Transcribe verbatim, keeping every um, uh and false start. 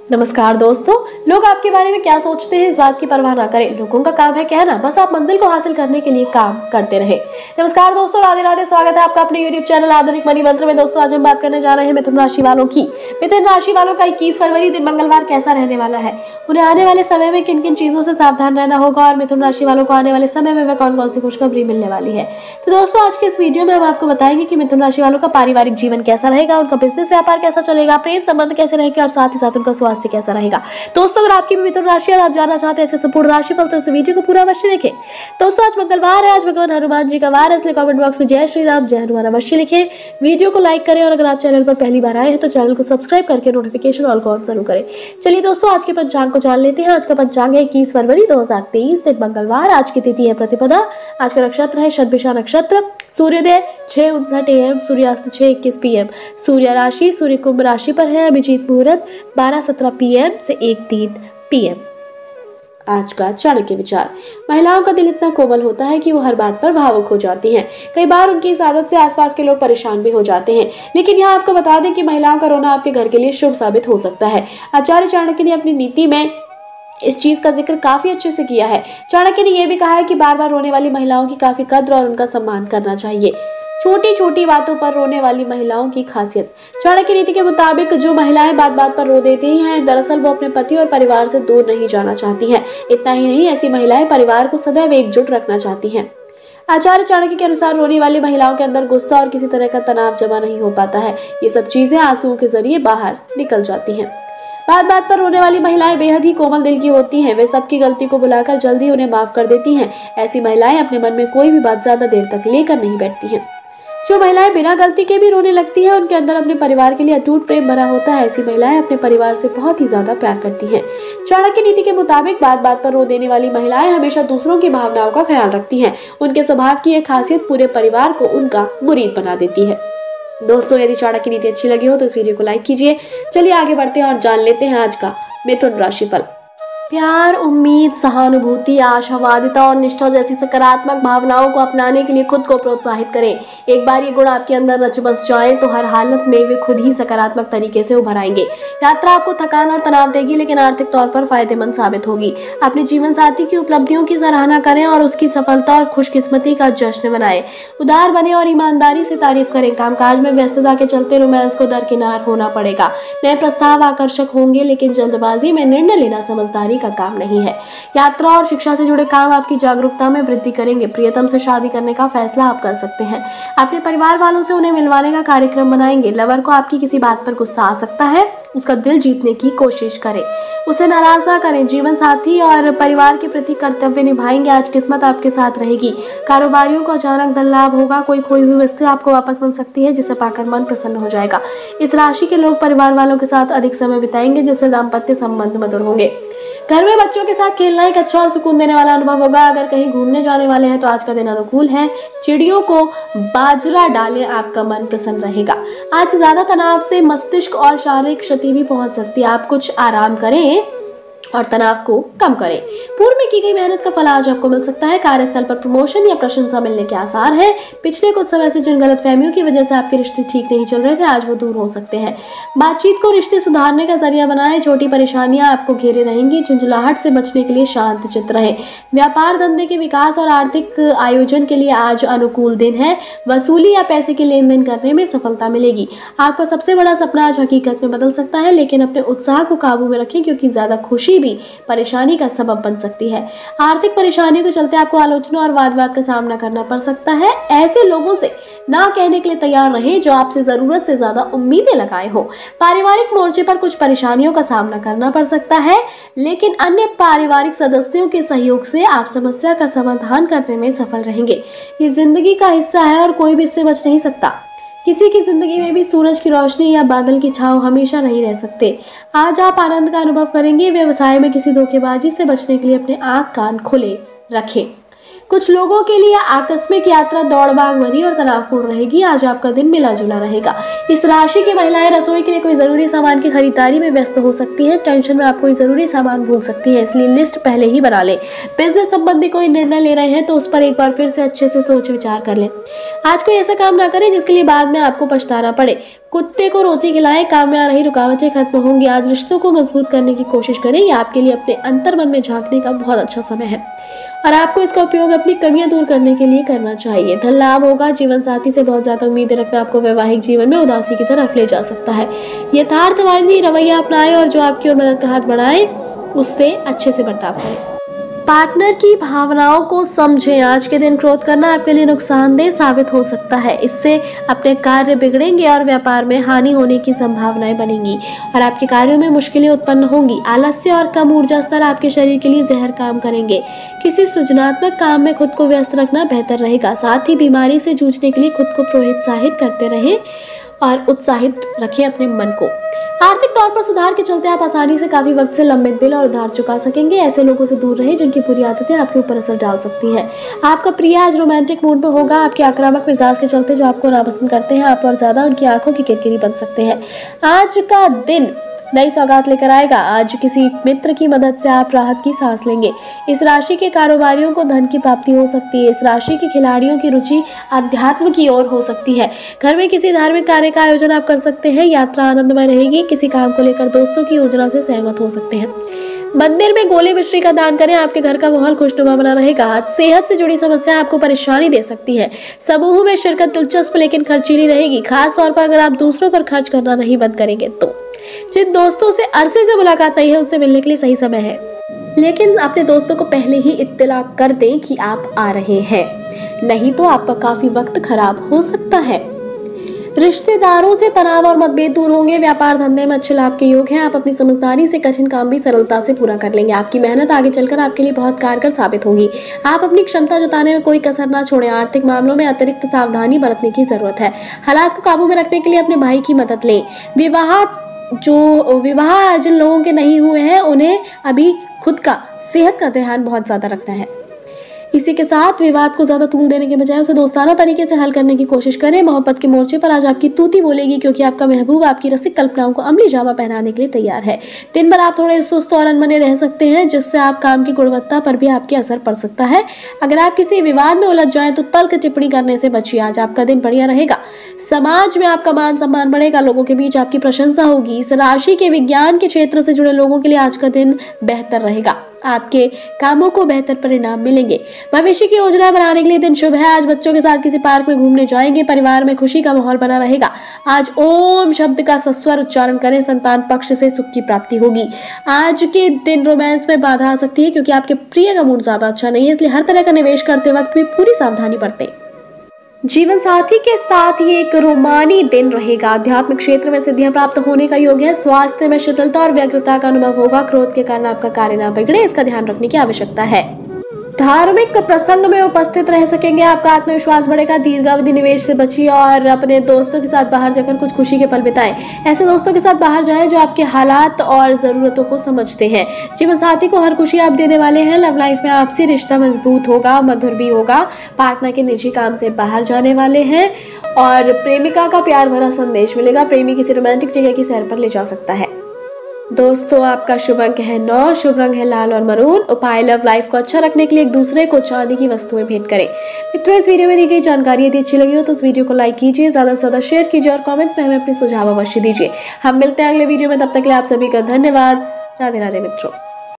नमस्कार दोस्तों, लोग आपके बारे में क्या सोचते हैं इस बात की परवाह ना करें। लोगों का काम है कहना, बस आप मंजिल को हासिल करने के लिए काम करते रहें। नमस्कार दोस्तों, राधे राधे। स्वागत है आपका अपने यूट्यूब चैनल आधुनिक मनी मंत्र में। दोस्तों आज हम बात करने जा रहे हैं मिथुन राशि वालों की। मिथुन राशि वालों का इक्कीस फरवरी दिन मंगलवार कैसा रहने वाला है, उन्हें आने वाले समय में किन किन चीजों से सावधान रहना होगा और मिथुन राशि वालों को आने वाले समय में वह कौन कौन सी खुशखबरी मिलने वाली है। तो दोस्तों आज के इस वीडियो में हम आपको बताएंगे कि मिथुन राशि वालों का पारिवारिक जीवन कैसा रहेगा, उनका बिजनेस व्यापार कैसा चलेगा, प्रेम संबंध कैसे रहेगा और साथ ही साथ उनका स्वास्थ्य कैसा रहेगा। दोस्तों अगर आपकी भी मिथुन राशि और आप जानना चाहते हैं इसका संपूर्ण राशिफल तो इस वीडियो को पूरा अवश्य देखें। दोस्तों आज मंगलवार है, आज भगवान हनुमान जी का वार है, इसलिए कमेंट बॉक्स में जय श्री राम जय हनुमान अवश्य लिखें। वीडियो को लाइक करें और अगर आप चैनल पर पहली बार आए हैं तो चैनल को सब्सक्राइब करके नोटिफिकेशन ऑल को ऑन जरूर करें। चलिए दोस्तों आज के पंचांग को जान लेते हैं। आज का पंचांग है इक्कीस फरवरी दो हजार तेईस दिन मंगलवार। आज की तिथि है प्रतिपदा। आज का नक्षत्र है शतभिषा नक्षत्र। सूर्योदय छह उनसठ ए एम, सूर्यास्त छह इक्कीस पी एम। सूर्य राशि सूर्य कुंभ राशि पर है। अभिजीत मुहूर्त बारह सत्रह पी एम से एक तीन पी एम। आज का चाणक्य विचार। महिलाओं का दिल इतना कोमल होता है कि वो हर बात पर भावुक हो जाती हैं। कई बार उनकी इस आदत से आसपास के लोग परेशान भी हो जाते हैं, लेकिन यहाँ आपको बता दें कि महिलाओं का रोना आपके घर के लिए शुभ साबित हो सकता है। आचार्य चाणक्य ने अपनी नीति में इस चीज का जिक्र काफी अच्छे से किया है। चाणक्य ने यह भी कहा है कि बार बार रोने वाली महिलाओं की काफी कद्र और उनका सम्मान करना चाहिए। छोटी छोटी बातों पर रोने वाली महिलाओं की खासियत। चाणक्य नीति के मुताबिक जो महिलाएं बात बात पर रो देती हैं, दरअसल वो अपने पति और परिवार से दूर नहीं जाना चाहती हैं। इतना ही नहीं, ऐसी महिलाएं परिवार को सदैव एकजुट रखना चाहती हैं। आचार्य चाणक्य के अनुसार रोने वाली महिलाओं के अंदर गुस्सा और किसी तरह का तनाव जमा नहीं हो पाता है। ये सब चीजें आंसुओं के जरिए बाहर निकल जाती हैं। बात बात पर रोने वाली महिलाएं बेहद ही कोमल दिल की होती हैं। वे सबकी गलती को बुलाकर जल्दी उन्हें माफ कर देती हैं। ऐसी महिलाएं अपने मन में कोई भी बात ज्यादा देर तक लेकर नहीं बैठती हैं। जो महिलाएं बिना गलती के भी रोने लगती हैं, उनके अंदर अपने परिवार के लिए अटूट प्रेम भरा होता है। ऐसी महिलाएं अपने परिवार से बहुत ही ज्यादा प्यार करती हैं। चाणक्य नीति के मुताबिक बात बात पर रो देने वाली महिलाएं हमेशा दूसरों की भावनाओं का ख्याल रखती हैं। उनके स्वभाव की यह खासियत पूरे परिवार को उनका मुरीद बना देती है। दोस्तों यदि चाणक्य नीति अच्छी लगी हो तो इस वीडियो को लाइक कीजिए। चलिए आगे बढ़ते हैं और जान लेते हैं आज का मिथुन राशिफल। प्यार, उम्मीद, सहानुभूति, आशावादिता और निष्ठा जैसी सकारात्मक भावनाओं को अपनाने के लिए खुद को प्रोत्साहित करें। एक बार ये गुण आपके अंदर रच बस जाएं तो हर हालत में वे खुद ही सकारात्मक तरीके से उभर आएंगे। यात्रा आपको थकान और तनाव देगी, लेकिन आर्थिक तौर पर फायदेमंद साबित होगी। अपने जीवन साथी की उपलब्धियों की सराहना करें और उसकी सफलता और खुशकिस्मती का जश्न मनाएं। उदार बने और ईमानदारी से तारीफ करें। कामकाज में व्यस्तता के चलते रोमांस को दरकिनार होना पड़ेगा। नए प्रस्ताव आकर्षक होंगे, लेकिन जल्दबाजी में निर्णय लेना समझदारी का काम नहीं है। यात्रा और शिक्षा से जुड़े काम आपकी जागरूकता में वृद्धि करेंगे। प्रियतम से शादी करने का फैसला आप कर सकते हैं। अपने परिवार वालों से उन्हें मिलवाने का कार्यक्रम बनाएंगे। लवर को आपकी किसी बात पर गुस्सा आ सकता है, उसका दिल जीतने की कोशिश करें, उसे नाराज ना करें। जीवन साथी और परिवार के प्रति कर्तव्य निभाएंगे। आज किस्मत आपके साथ रहेगी। कारोबारियों को अचानक धन लाभ होगा। कोई खोई हुई वस्तु आपको वापस मिल सकती है, जिसे पाकर मन प्रसन्न हो जाएगा। इस राशि के लोग परिवार वालों के साथ अधिक समय बिताएंगे, जिससे दाम्पत्य संबंध मधुर होंगे। घर में बच्चों के साथ खेलना एक अच्छा और सुकून देने वाला अनुभव होगा। अगर कहीं घूमने जाने वाले हैं तो आज का दिन अनुकूल है। चिड़ियों को बाजरा डालें, आपका मन प्रसन्न रहेगा। आज ज्यादा तनाव से मस्तिष्क और शारीरिक क्षति भी पहुंच सकती है। आप कुछ आराम करें और तनाव को कम करें। पूर्व में की गई मेहनत का फल आज आपको मिल सकता है। कार्यस्थल पर प्रमोशन या प्रशंसा मिलने के आसार हैं। पिछले कुछ समय से जिन गलतफहमियों की वजह से आपके रिश्ते ठीक नहीं चल रहे थे, आज वो दूर हो सकते हैं। बातचीत को रिश्ते सुधारने का जरिया बनाएं। छोटी परेशानियां आपको घेरे रहेंगी। झुंझुलाहट से बचने के लिए शांत चित्त रहें। व्यापार धंधे के विकास और आर्थिक आयोजन के लिए आज अनुकूल दिन है। वसूली या पैसे के लेन देन करने में सफलता मिलेगी। आपका सबसे बड़ा सपना आज हकीकत में बदल सकता है, लेकिन अपने उत्साह को काबू में रखें, क्योंकि ज्यादा खुशी भी परेशानी का सबब बन सकती है। आर्थिक परेशानियों के चलते आपको आलोचना और वाद विवाद का सामना करना पड़ सकता है। ऐसे लोगों से ना कहने के लिए तैयार रहें जो आपसे जरूरत से ज्यादा उम्मीदें लगाए हो। पारिवारिक मोर्चे पर कुछ परेशानियों का सामना करना पड़ सकता है, लेकिन अन्य पारिवारिक सदस्यों के सहयोग से आप समस्या का समाधान करने में सफल रहेंगे। ये जिंदगी का हिस्सा है और कोई भी इससे बच नहीं सकता। किसी की जिंदगी में भी सूरज की रोशनी या बादल की छांव हमेशा नहीं रह सकते। आज आप आनंद का अनुभव करेंगे। व्यवसाय में किसी धोखेबाजी से बचने के लिए अपने आंख कान खुले रखें। कुछ लोगों के लिए आकस्मिक यात्रा दौड़ भाग भरी और तनावपूर्ण रहेगी। आज आपका दिन मिला जुला रहेगा। इस राशि की महिलाएं रसोई के लिए कोई जरूरी सामान की खरीदारी में व्यस्त हो सकती हैं। टेंशन में आप कोई जरूरी सामान भूल सकती है, इसलिए लिस्ट पहले ही बना लें। बिजनेस संबंधी कोई निर्णय ले रहे हैं तो उस पर एक बार फिर से अच्छे से सोच विचार कर लें। आज कोई ऐसा काम ना करें जिसके लिए बाद में आपको पछताना पड़े। कुत्ते को रोटी खिलाएं, काम में आ रही रुकावटें खत्म होंगी। आज रिश्तों को मजबूत करने की कोशिश करें। ये आपके लिए अपने अंतर मन में झांकने का बहुत अच्छा समय है और आपको इसका उपयोग अपनी कमियां दूर करने के लिए करना चाहिए। धन लाभ होगा। जीवन साथी से बहुत ज्यादा उम्मीदें रखना आपको वैवाहिक जीवन में उदासी की तरफ ले जा सकता है। यथार्थवादी रवैया अपनाएं और जो आपकी ओर मदद का हाथ बढ़ाए उससे अच्छे से बर्ताव करें। पार्टनर की भावनाओं को समझें। आज के दिन क्रोध करना आपके लिए नुकसानदेह साबित हो सकता है। इससे अपने कार्य बिगड़ेंगे और व्यापार में हानि होने की संभावनाएं बनेंगी और आपके कार्यों में मुश्किलें उत्पन्न होंगी। आलस्य और कम ऊर्जा स्तर आपके शरीर के लिए जहर काम करेंगे। किसी सृजनात्मक काम में खुद को व्यस्त रखना बेहतर रहेगा। साथ ही बीमारी से जूझने के लिए खुद को प्रोत्साहित करते रहें और उत्साहित रखें अपने मन को। आर्थिक तौर पर सुधार के चलते आप आसानी से काफी वक्त से लंबित बिल और उधार चुका सकेंगे। ऐसे लोगों से दूर रहें जिनकी बुरी आदतें आपके ऊपर असर डाल सकती हैं। आपका प्रिय आज रोमांटिक मूड में होगा। आपके आक्रामक मिजाज के चलते जो आपको नापसंद करते हैं आप और ज्यादा उनकी आंखों की किरकिरी बन सकते हैं। आज का दिन नई सौगात लेकर आएगा। आज किसी मित्र की मदद से आप राहत की सांस लेंगे। इस राशि के कारोबारियों को धन की प्राप्ति हो सकती है। इस राशि के खिलाड़ियों की रुचि अध्यात्म की ओर हो सकती है। घर में किसी धार्मिक कार्य का आयोजन आप कर सकते हैं। यात्रा आनंदमय रहेगी। किसी काम को लेकर दोस्तों की योजना से सहमत हो सकते हैं। मंदिर में गोले मिश्री का दान करें। आपके घर का माहौल खुशनुमा बना रहेगा। आज सेहत से जुड़ी समस्या आपको परेशानी दे सकती है। समूह में शिरकत दिलचस्प लेकिन खर्चीली रहेगी, खास तौर पर अगर आप दूसरों पर खर्च करना नहीं बंद करेंगे तो। जिन दोस्तों से अरसे से मुलाकात नहीं है उनसे मिलने के लिए सही समय है, लेकिन अपने दोस्तों को पहले ही इत्तला कर दें कि आप आ रहे हैं, नहीं तो आपका काफी वक्त खराब हो सकता है। रिश्तेदारों से तनाव और मतभेद दूर होंगे। व्यापार धंधे में अच्छे लाभ के योग हैं। आप अपनी समझदारी से कठिन काम भी सरलता से पूरा कर लेंगे। आपकी मेहनत आगे चलकर आपके लिए बहुत कारगर साबित होगी। आप अपनी क्षमता जताने में कोई कसर ना छोड़ें। आर्थिक मामलों में अतिरिक्त सावधानी बरतने की जरूरत है। हालात को काबू में रखने के लिए अपने भाई की मदद लें। विवाह जो विवाह जिन लोगों के नहीं हुए हैं उन्हें अभी खुद का सेहत का ध्यान बहुत ज्यादा रखना है। इसी के साथ विवाद को ज्यादा तूल देने के बजाय उसे दोस्ताना तरीके से हल करने की कोशिश करें। मोहब्बत के मोर्चे पर आज आपकी तूती बोलेगी क्योंकि आपका महबूब आपकी रसिक कल्पनाओं को अमली जामा पहनाने के लिए तैयार है। दिन भर आप थोड़े सुस्त और अनमने रह सकते हैं जिससे आप काम की गुणवत्ता पर भी आपके असर पड़ सकता है। अगर आप किसी विवाद में उलझ जाएं तो तल्ख टिप्पणी करने से बचिए। आज आपका दिन बढ़िया रहेगा। समाज में आपका मान सम्मान बढ़ेगा। लोगों के बीच आपकी प्रशंसा होगी। इस राशि के विज्ञान के क्षेत्र से जुड़े लोगों के लिए आज का दिन बेहतर रहेगा। आपके कामों को बेहतर परिणाम मिलेंगे। भविष्य की योजना बनाने के लिए दिन शुभ है। आज बच्चों के साथ किसी पार्क में घूमने जाएंगे। परिवार में खुशी का माहौल बना रहेगा। आज ओम शब्द का सस्वर उच्चारण करें। संतान पक्ष से सुख की प्राप्ति होगी। आज के दिन रोमांस में बाधा आ सकती है क्योंकि आपके प्रिय का मूड ज्यादा अच्छा नहीं है, इसलिए हर तरह का निवेश करते वक्त भी पूरी सावधानी बरतें। जीवन साथी के साथ ये एक रोमानी दिन रहेगा। आध्यात्मिक क्षेत्र में सिद्धियां प्राप्त होने का योग है। स्वास्थ्य में शिथिलता और व्यग्रता का अनुभव होगा। क्रोध के कारण आपका कार्य ना बिगड़े, इसका ध्यान रखने की आवश्यकता है। धार्मिक प्रसंग में उपस्थित रह सकेंगे। आपका आत्मविश्वास बढ़ेगा। दीर्घावधि निवेश से बचिए और अपने दोस्तों के साथ बाहर जाकर कुछ खुशी के पल बिताएं। ऐसे दोस्तों के साथ बाहर जाएं जो आपके हालात और जरूरतों को समझते हैं। जीवन साथी को हर खुशी आप देने वाले हैं। लव लाइफ में आपसी रिश्ता मजबूत होगा, मधुर भी होगा। पार्टनर के निजी काम से बाहर जाने वाले हैं और प्रेमिका का प्यार भरा संदेश मिलेगा। प्रेमी किसी रोमांटिक जगह की सैर पर ले जा सकता है। दोस्तों, आपका शुभ अंक है नौ, शुभ रंग है लाल और मरून। उपाय लव लाइफ को अच्छा रखने के लिए एक दूसरे को चांदी की वस्तुएं भेंट करें। मित्रों, इस वीडियो में दी गई जानकारी यदि अच्छी लगी हो तो इस वीडियो को लाइक कीजिए, ज्यादा से ज्यादा शेयर कीजिए और कमेंट्स में हमें अपने सुझाव अवश्य दीजिए। हम मिलते हैं अगले वीडियो में, तब तक के लिए आप सभी का धन्यवाद। राधे राधे मित्रों।